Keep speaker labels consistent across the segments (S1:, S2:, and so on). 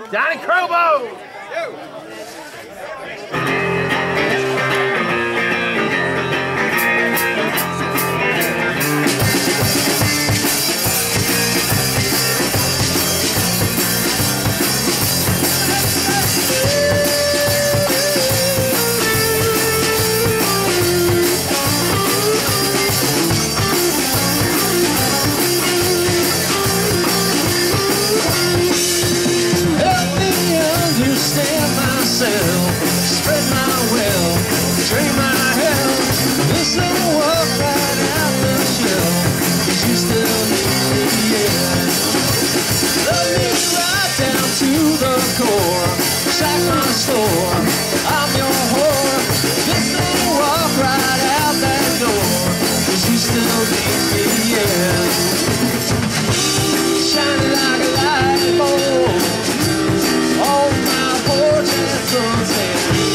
S1: Johnny Crobo!
S2: Spread my will, drain my hell. This little walk right out the shell, 'cause you still need me, yeah. Love me right down to the core, sack my store, I'm your whore. This little walk right out that door, 'cause you still need me, yeah. Shining like a light bulb on my porch and sunset.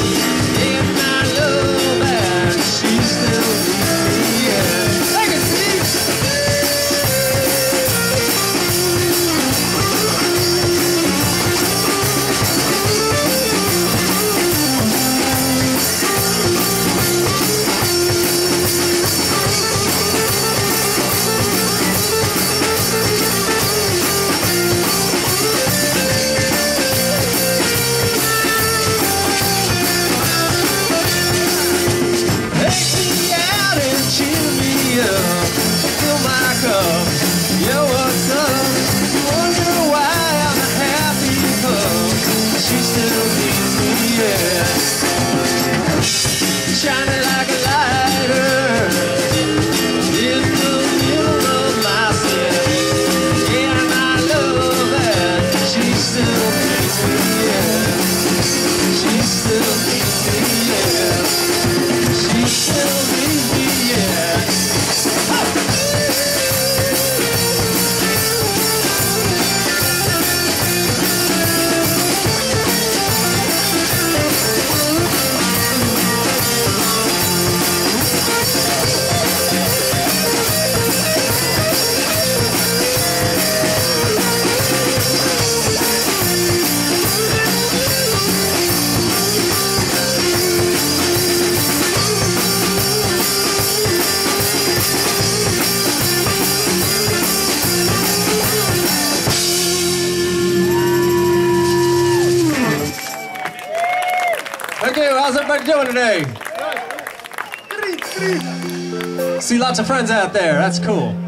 S2: Fill my cup, yeah, what's up? You wonder why I'm a happy pup. She still needs me, yeah. Shining like a lighter in the middle of myself. Yeah, and I love that. She still needs me, yeah. She still needs me, yeah. She still needs me, yeah. Okay, well, how's everybody doing today? See lots of friends out there, that's cool.